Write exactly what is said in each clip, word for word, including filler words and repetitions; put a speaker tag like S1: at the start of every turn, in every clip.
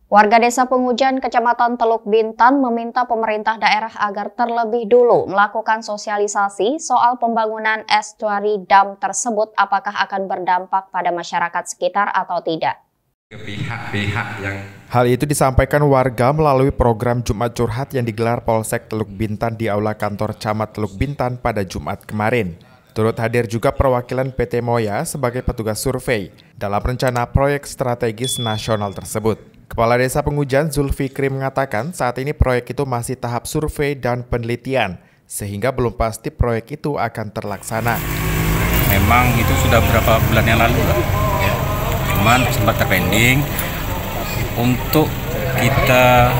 S1: Warga Desa Pengujan, Kecamatan Teluk Bintan meminta pemerintah daerah agar terlebih dulu melakukan sosialisasi soal pembangunan estuari dam tersebut apakah akan berdampak pada masyarakat sekitar atau tidak.
S2: Pihak-pihak yang
S3: Hal itu disampaikan warga melalui program Jumat Curhat yang digelar Polsek Teluk Bintan di Aula Kantor Camat Teluk Bintan pada Jumat kemarin. Turut hadir juga perwakilan P T Moya sebagai petugas survei dalam rencana proyek strategis nasional tersebut. Kepala Desa Pengujan Zulfikri mengatakan saat ini proyek itu masih tahap survei dan penelitian, sehingga belum pasti proyek itu akan terlaksana.
S4: Memang itu sudah beberapa bulan yang lalu, ya. Cuman sempat terpending untuk kita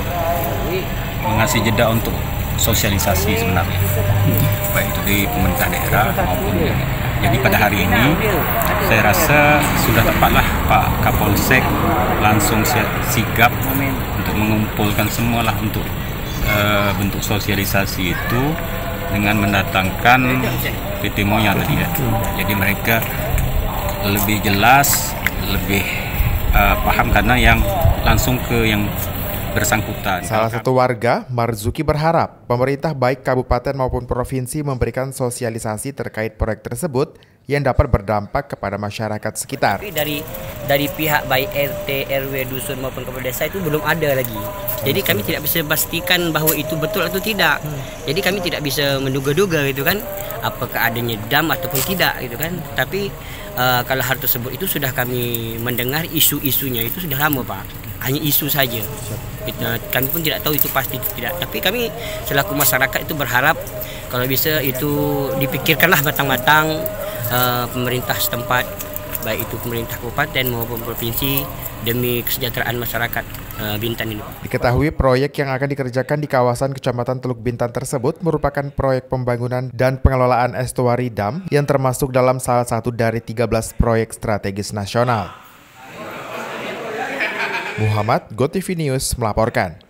S4: mengasih jeda untuk sosialisasi sebenarnya, baik itu di pemerintah daerah maupun jadi pada hari ini saya rasa sudah tepatlah Pak Kapolsek langsung sigap untuk mengumpulkan semualah untuk uh, bentuk sosialisasi itu dengan mendatangkan P T Moya tadi ya. Jadi mereka lebih jelas, lebih uh, paham karena yang langsung ke yang bersangkutan.
S3: Salah satu warga, Marzuki, berharap pemerintah baik kabupaten maupun provinsi memberikan sosialisasi terkait proyek tersebut yang dapat berdampak kepada masyarakat sekitar.
S5: Tapi dari dari pihak baik R T, R W, dusun maupun kepala desa itu belum ada lagi. Jadi kami tidak bisa pastikan bahwa itu betul atau tidak. Jadi kami tidak bisa menduga-duga gitu kan, apakah adanya dam ataupun tidak gitu kan. Tapi uh, kalau hal tersebut itu sudah kami mendengar isu-isunya itu sudah lama Pak. Hanya isu saja. Kita, kami pun tidak tahu itu pasti itu tidak. Tapi kami selaku masyarakat itu berharap kalau bisa itu dipikirkanlah matang-matang uh, pemerintah setempat, baik itu pemerintah kabupaten maupun provinsi demi kesejahteraan masyarakat uh, Bintan ini.
S3: Diketahui proyek yang akan dikerjakan di kawasan Kecamatan Teluk Bintan tersebut merupakan proyek pembangunan dan pengelolaan estuari dam yang termasuk dalam salah satu dari tiga belas proyek strategis nasional. Muhammad, GoTV News melaporkan.